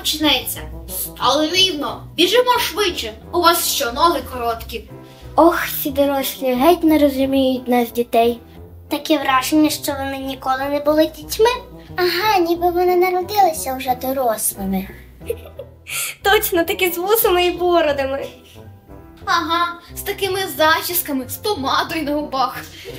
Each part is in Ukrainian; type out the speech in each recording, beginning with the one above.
почнеться. Але рівно, біжимо швидше, у вас що, ноги короткі? Ох, ці дорослі геть не розуміють нас, дітей. Таке враження, що вони ніколи не були дітьми. Ага, ніби вони народилися вже дорослими. Точно, такі з вусами і бородами. Ага, з такими зачісками, з помадою на губах.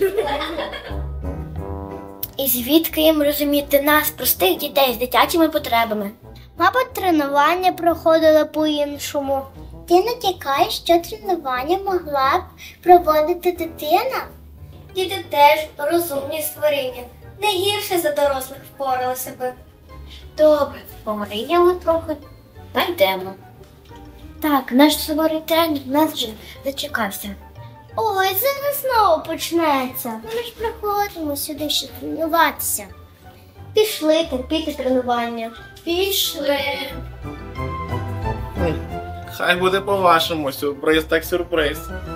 І звідки їм розуміти нас, простих дітей з дитячими потребами? Мабуть, тренування проходили по-іншому. Ти натякаєш, що тренування могла б проводити дитина? Діти теж розумні створіння. Не гірше за дорослих впоралися би. Добре, помріяли трохи, та йдемо. Так, наш суворий тренер нас вже зачекався. Ой, зараз знову почнеться. Ми ж приходимо сюди ще тренуватися. Пішли терпіти тренування. Пішли. Хай буде по-вашому, сюрприз так сюрприз.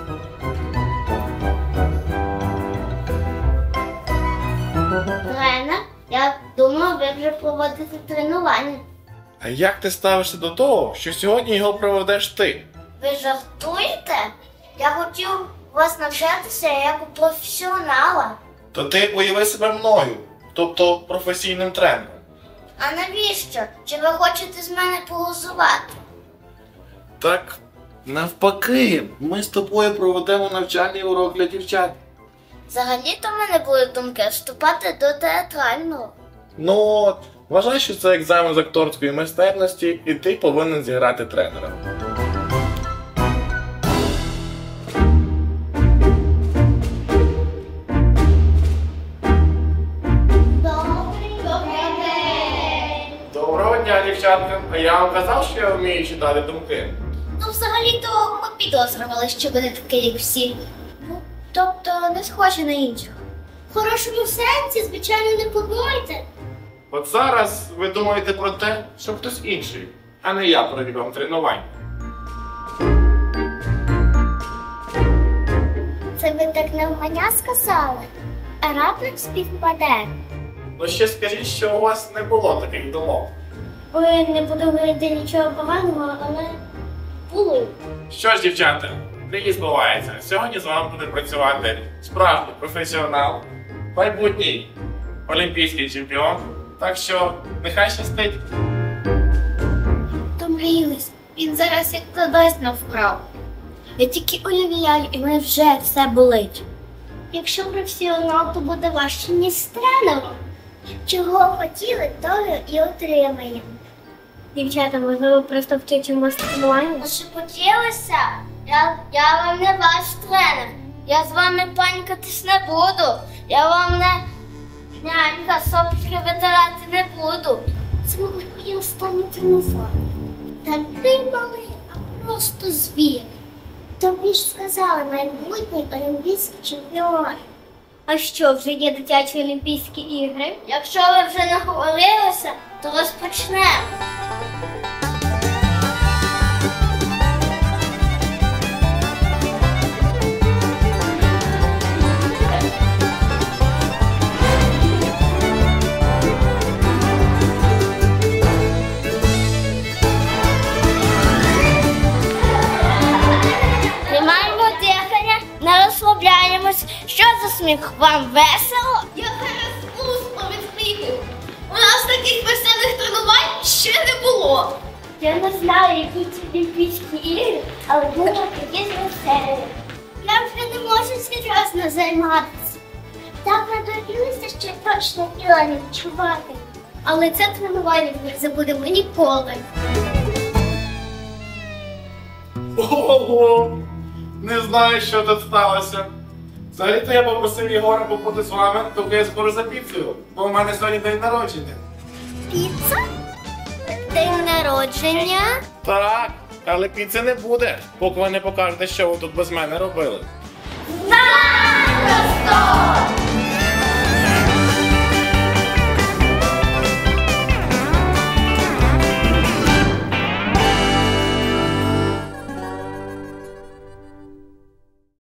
Лена, я думала, ви вже проводите тренування. А як ти ставишся до того, що сьогодні його проведеш ти? Ви жартуєте? Я хотів вас навчатися як у професіонала. То ти уяви себе мною, тобто професійним тренером. А навіщо? Чи ви хочете з мене поглузувати? Так, навпаки, ми з тобою проведемо навчальний урок для дівчат. Взагалі-то в мене були думки вступати до театрального. Ну от, вважай, що це екзамен з акторської майстерності, і ти повинен зіграти тренера. Доброго дня, дівчатка. А я вам казав, що я вмію читати думки? Ну, взагалі-то ми підозрювали, що буде такий, як всі. Ну, тобто не схожі на інших. В хорошому сенсі, звичайно, не подумайте. От зараз ви думаєте про те, що хтось інший, а не я провів вам тренування. Це ви так навмання сказали? А раптом співпаде. Ну ще скажіть, що у вас не було таких думок. Ви не подумаєте нічого поганого, але були. Що ж, дівчата, привіт збувається. Сьогодні з вами буде працювати справжній професіонал, майбутній олімпійський чемпіон. Так що, нехай щастить. Домріялись, він зараз як додасть на вправу. Я тільки уявляю, і мене вже все болить. Якщо професіонал, то буде важче, ніж з тренером. Чого хотіли, того і отримаємо. Дівчата, можливо, просто вчимо тренування? Пошепотілися? Я вам не ваш тренер. Я з вами панькатись не буду. Я вам не нянька, сопочки витирати не буду. Це, мабуть, моє останнє тренування. Та ти малий, а просто звір. Тобі ж сказали, майбутній олімпійський чемпіон. А що, вже є дитячі олімпійські ігри? Якщо ви вже наговорилися, то розпочнемо. Тримаємо дихання, не розслабляємось. Що за сміх? Вам весело? Я зараз пусто від сміху. У нас таких веселих тренувань ще не було. Я не знаю, які ці олімпійські ігри, але думаю, є веселі. Я вже не можу серйозно займатися. Так надоїлися, що точно тіла не відчувати. Але це тренування ми не забудемо ніколи. Ого! Не знаю, що тут сталося. Взагалі-то я попросив Єгора побути з вами, доки я скоро за піцею, бо у мене сьогодні день народження. Піца? День народження? Так, але піци не буде, поки ви не покажете, що ви тут без мене робили.